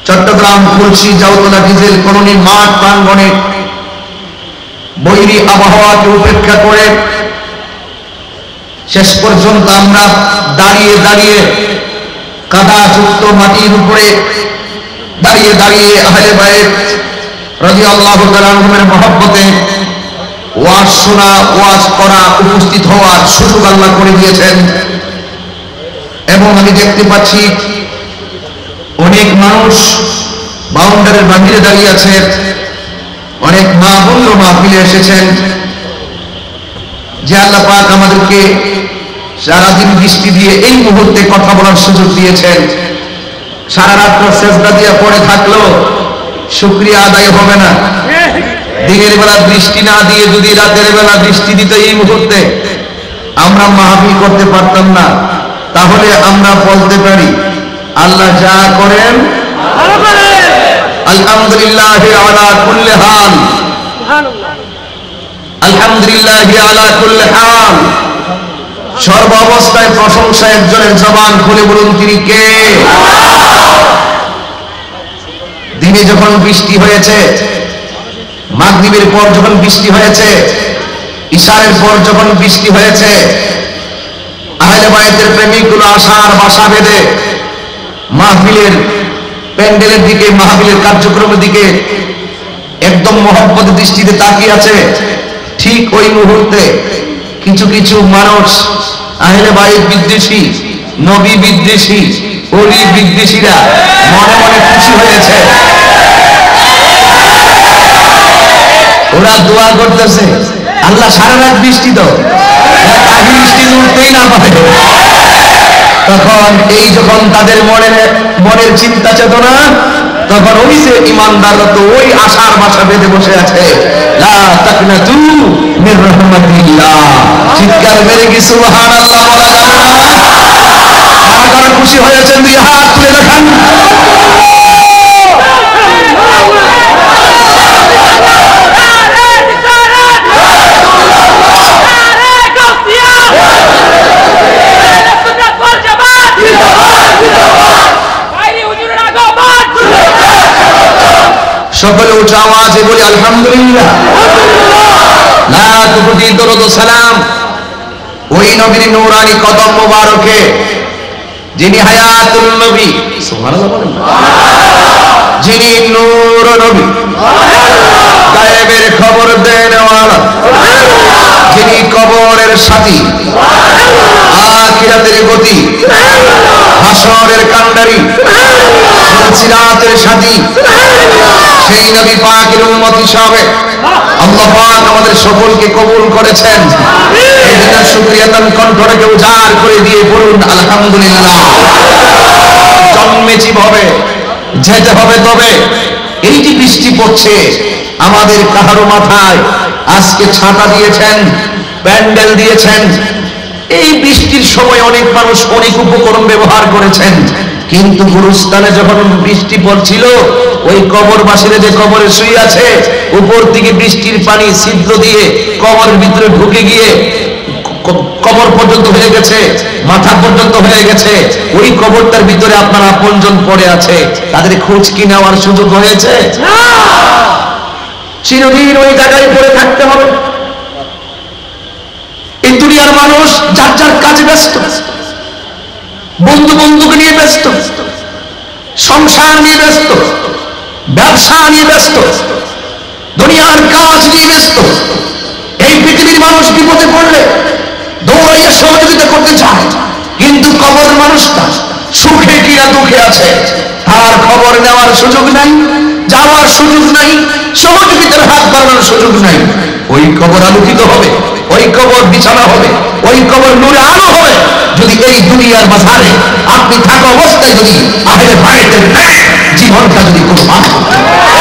Chittagong Khulshi Jautala diesel colony মাঠ প্রাঙ্গণে বৈরী আবহাওয়াকে উপেক্ষা করে শেষ পর্যন্ত আমরা দাঁড়িয়ে দাঁড়িয়ে কাদাযুক্ত মাটির উপরে দাঁড়িয়ে দাঁড়িয়ে আহলে বাইত রাদিয়াল্লাহু তাআলা আনহুমের মহব্বতে ওয়াজ শোনা, ওয়াজ করা, উপস্থিত হওয়ার সুযোগ আল্লাহ করে দিয়েছেন। এবং আমি দেখতে পাচ্ছি অনেক মানুষ বাউন্ডারির বাহিরে দাঁড়িয়ে আছে, অনেক মা বোনও মাহফিলে এসেছেন। যে আল্লাহ পাক আমাদেরকে সারাদিন বৃষ্টি দিয়ে এই মুহূর্তে কথা বলার সুযোগ দিয়েছেন, সারা রাত্র সেজদা দিয়ে পড়ে থাকলেও শুকরিয়া আদায় হবে না। দিনের বেলা বৃষ্টি না দিয়ে যদি রাতের বেলা বৃষ্টি দিত এই মুহূর্তে, আমরা মাহফিল করতে পারতাম না। তাহলে আমরা বলতে পারি আল্লাহ যা করেন আলহামদুলিল্লাহ আলা কুল্লি হাল, আলহামদুলিল্লাহ আলা কুল্লি হাল। সর্ব অবস্থায় প্রশংসা একজনের জবান খুলে বলুন তিনি কে? দিনে যখন বৃষ্টি হয়েছে, মাগরিবের পর যখন বৃষ্টি হয়েছে, ইশারের পর যখন বৃষ্টি হয়েছে, আহলে বাইতের প্রেমিকগুলো আশার বাসা বেঁধে মাহফিলের প্যান্ডেলের দিকে, মাহফিলের কার্যক্রমের দিকে একদম মহব্বতের দৃষ্টিতে তাকিয়ে আছে। ঠিক ওই মুহূর্তে কিছু কিছু মানুষ আহলে বাইত বিদ্বেষী, নবী বিদ্বেষী, ওলি বিদ্বেষীরা মনে মনে খুশি হয়েছে। ওরা দোয়া করতেছে আল্লাহ সারা রাত বৃষ্টি দাও, তাকে বৃষ্টি উঠতেই না পারে। তখন এই যখন তাদের মনের চিন্তা চেতনা, তখন ওই যে ইমানদাররা তো ওই আশার বাসা বেঁধে বসে আছে, লা তাকনাতু মির রাহমাতিল্লাহ। চিৎকার মেরে কি সুবহানাল্লাহ বলা যাবে না? কারা কারা খুশি হয়েছেন দুই হাত তুলে দেখান। সকলে উচ্চ আওয়াজে বলি আলহামদুলিল্লাহ। লাখ কোটি দরুদ ও সালাম ওই নবীর নূরানি কদম মোবারকে, যিনি হায়াতুল নবী, সুবহানাল্লাহ বলেন, যিনি নূর নবী, গায়েবের খবর দেনওয়ালা, যিনি কবরের সাথী, আখিরাতের গতি, হাসরের কান্ডারি, সিরাতের সাথী, সেই নবী পাকের উম্মত হিসাবে আল্লাহ পাক আমাদের সকলকে কবুল করেছেন। এই জন্য শুকরিয়া তার কণ্ঠটাকে উজাড় করে দিয়ে বলুন আলহামদুলিল্লাহ। জন্মেছি ভাবে যেতে হবে, তবে এই যে বৃষ্টি পড়ছে আমাদের কাহারো মাথায় আজকে ছাতা দিয়েছেন, প্যান্ডেল দিয়েছেন। এই বৃষ্টির সময় অনেক মানুষ অনেক উপকরণ ব্যবহার করেছেন, কিন্তু গুরুস্থানে যখন বৃষ্টি পড়ছিল ওই কবরবাসীরা যে কবরে শুয়ে আছে, উপর থেকে বৃষ্টির পানি ছিদ্র দিয়ে কবরের ভিতরে ঢুকে গিয়ে কবর পর্যন্ত হয়ে গেছে, মাথা পর্যন্ত হয়ে গেছে। ওই কবরটার ভিতরে আপনার আপনজন পড়ে আছে, তাদের খোঁজ কি নেওয়ার সুযোগ হয়েছে? চিরদিন ওই জায়গায় পড়ে থাকতে হবে। এই দুনিয়ার মানুষ যার যার কাজে ব্যস্ত, বন্ধু বন্ধুকে নিয়ে ব্যস্ত, সংসার নিয়ে ব্যস্ত, ব্যবসা নিয়ে ব্যস্ত, দুনিয়ার কাজ নিয়ে ব্যস্ত। এই পৃথিবীর মানুষ বিপদে পড়লে দৌড়াইয়া সহযোগিতা করতে চায়, কিন্তু কবর মানুষটা সুখে কিনা দুঃখে আছে তার খবর নেওয়ার সুযোগ নাই, যাওয়ার সুযোগ নাই, সহযোগিতার হাত বাড়ানোর সুযোগ নাই। ওই কবর আলোকিত হবে, ওই কবর বিছানা হবে, ওই কবর নূরে আলো হবে যদি এই দুনিয়ার মাঝারে আপনি থাকা অবস্থায় যদি আহলে বাইতের জীবনটা যদি কুরবান করতে,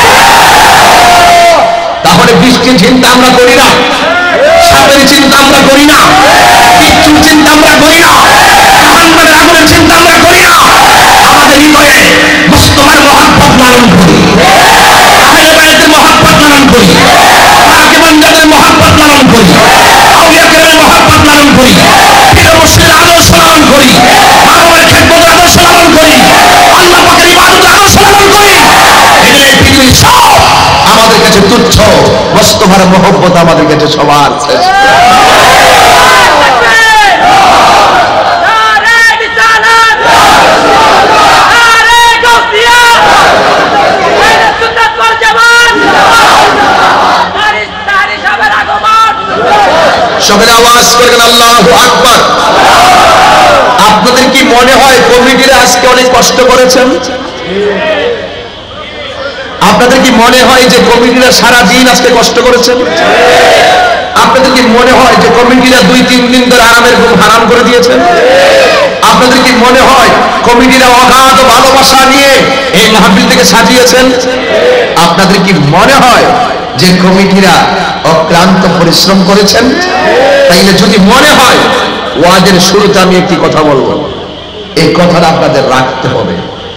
তাহলে বৃষ্টির চিন্তা আমরা করি না, সাপের চিন্তা আমরা করি না, মৃত্যুর চিন্তা আমরা করি না, জাহান্নামের আগুনের চিন্তা আমরা করি না। আমাদের হৃদয়ে মুস্তফার মহব্বত লালন করি, আহলে বাইতের মহব্বত লালন করি, পাকেবান্দাদের মহব্বত লালন করি, আউলিয়া কেরামের মহব্বত লালন করি, পীর মুর্শিদের আদর্শ লালন করি, মা বাবার খেদমতের আদর্শ লালন করি, আল্লাহ পাকের ইবাদতের আদর্শ লালন করি। কাছে তুচ্ছ, মোস্তফার মহব্বত আমাদের কাছে সবার শ্রেষ্ঠ। সকলে আওয়াজ করবেন আল্লাহু আকবার। আপনাদের কি মনে হয় কমিটিরা আজকে অনেক কষ্ট করেছেন? আপনাদের কি মনে হয় যে কমিটিরা সারা দিন আজকে কষ্ট করেছেন? আপনাদের কি মনে হয় যে কমিটিরা 2-3 দিন ধরে আরামের ঘুম হারাম করে দিয়েছেন? আপনাদের কি মনে হয় কমিটিরা অগাধ ভালোবাসা নিয়ে এই মাহফিল থেকে সাজিয়েছেন? আপনাদের কি মনে হয় যে কমিটিরা অক্লান্ত পরিশ্রম করেছেন? তাইলে যদি মনে হয়, ওয়াজের শুরুতে আমি একটি কথা বলবো, এই কথাটা আপনাদের রাখতে হবে।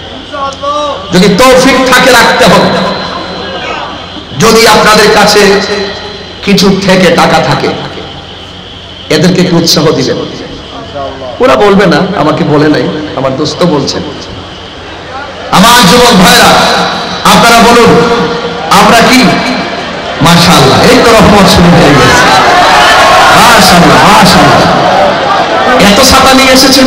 যদি তৌফিক থাকে রাখতে হবে। যদি আপনাদের কাছে কিছু থেকে টাকা থাকে, এদেরকে একটু উৎসাহ দিবেন। ওরা বলবে না, আমাকে বলে নাই, আমার দোস্ত বলছেন। আমার যুবক ভাইরা, আপনারা বলুন আমরা কি? মাশাআল্লাহ, এই তো রহমত শুরু হয়ে গেছে। মাশাআল্লাহ মাশাআল্লাহ, এত ছাতা নিয়ে এসেছেন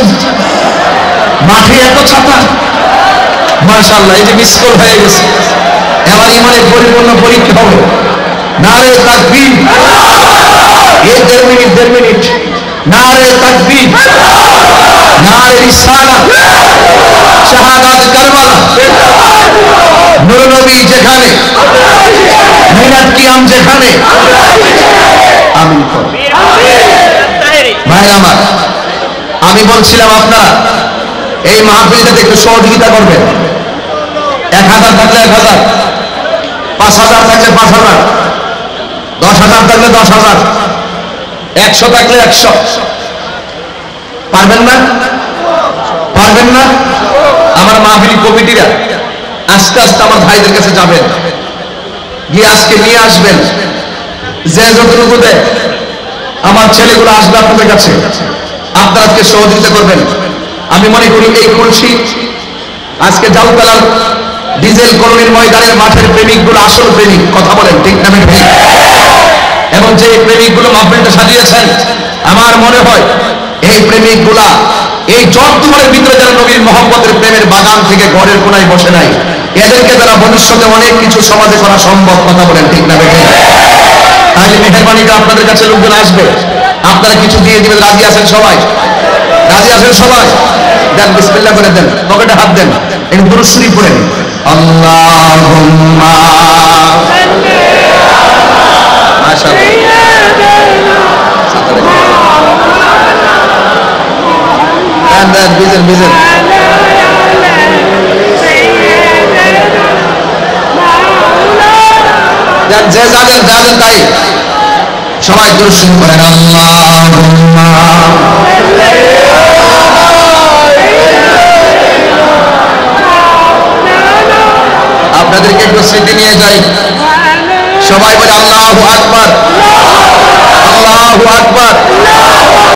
মাঠে, এত ছাতা, মাশাআল্লাহ। এই যে মিসকল হয়ে গেছে, এবার ইমানের পরিপূর্ণ পরীক্ষা হবে। নারে তাকবীর, এই 1.5 মিনিট, নারে তাকবীর, নারে রিসালাত, শাহাদাত কারবালা, নূর নবী যেখানে, মিলাদ কিয়াম যেখানে, আমিন করো। ভাইরা আমার, আমি বলছিলাম আপনারা এই মাহফিলটাতে একটু সহযোগিতা করবেন। 1000 থাকলে 1000, 5000 থাকলে 5000, 10,000 থাকলে 10,000, 100 থাকলে 100। পারবেন না? পারবেন না? আমার মাহফিল কমিটিরা আস্তে আস্তে আমার ভাইদের কাছে যাবেন, গিয়ে আজকে নিয়ে আসবেন। যে যতটুকু দেয়, আমার ছেলেগুলো আসবে আপনাদের কাছে, আপনারা আজকে সহযোগিতা করবেন। আমি মনে করি এই কলসি আজকে জাউতলার ডিজেল কলোনির ময়দানের মাঠের প্রেমিকগুলো আসল প্রেমিক, কথা বলেন ঠিক না ঠিক? এবং যে প্রেমিকগুলো মাহফিলটা সাজিয়েছেন, আমার মনে হয় এই প্রেমিকগুলা এই চট্টগ্রামের ভিতরে যারা নবীর মহব্বতের প্রেমের বাগান থেকে ঘরের কোনায় বসে নাই, এদেরকে তারা ভবিষ্যতে অনেক কিছু সমাজে করা সম্ভব, কথা বলেন ঠিক না ঠিক? তাহলে মেহেরবানি করে আপনাদের কাছে লোকজন আসবে, আপনারা কিছু দিয়ে দিবেন। রাজি আছেন সবাই? রাজি আছেন সবাই? দেন, বিসমিল্লাহ করে দেন, পকেটে হাত দেন, একটু দুরূদ শরীফ পড়েন। আল্লাহুম্মা মাশাআল্লাহ, দেন দেন, বিজেন বিজেন। দেন, যে জানেন জানেন তাই সবাই দুরূদ শরীফ পড়েন। আল্লাহুম্মা আপনাদেরকে একটু স্মৃতি নিয়ে যাই, সবাই বলে আল্লাহু আকবার, আল্লাহু আকবার।